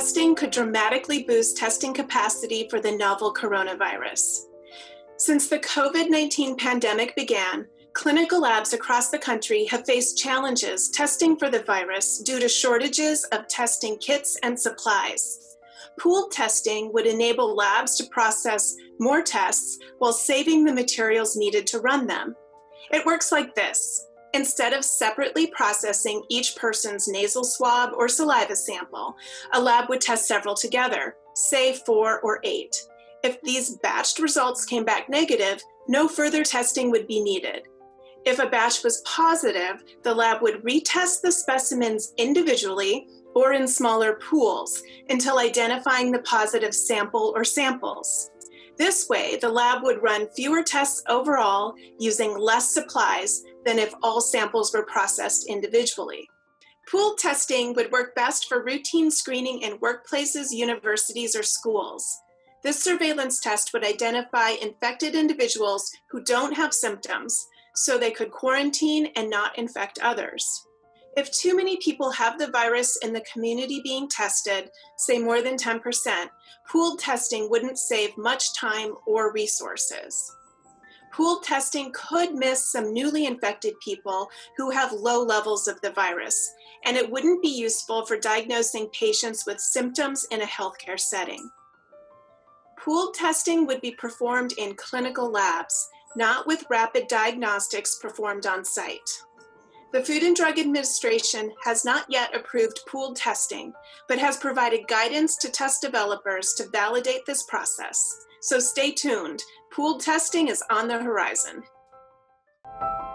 testing could dramatically boost testing capacity for the novel coronavirus. Since the COVID-19 pandemic began, clinical labs across the country have faced challenges testing for the virus due to shortages of testing kits and supplies. Pooled testing would enable labs to process more tests while saving the materials needed to run them. It works like this. Instead of separately processing each person's nasal swab or saliva sample, a lab would test several together, say 4 or 8. If these batched results came back negative, no further testing would be needed. If a batch was positive, the lab would retest the specimens individually or in smaller pools until identifying the positive sample or samples. This way, the lab would run fewer tests overall using less supplies than if all samples were processed individually. Pooled testing would work best for routine screening in workplaces, universities, or schools. This surveillance test would identify infected individuals who don't have symptoms, so they could quarantine and not infect others. If too many people have the virus in the community being tested, say more than 10%, pooled testing wouldn't save much time or resources. Pooled testing could miss some newly infected people who have low levels of the virus, and it wouldn't be useful for diagnosing patients with symptoms in a healthcare setting. Pooled testing would be performed in clinical labs, not with rapid diagnostics performed on site. The Food and Drug Administration has not yet approved pooled testing, but has provided guidance to test developers to validate this process. So stay tuned. Pooled testing is on the horizon.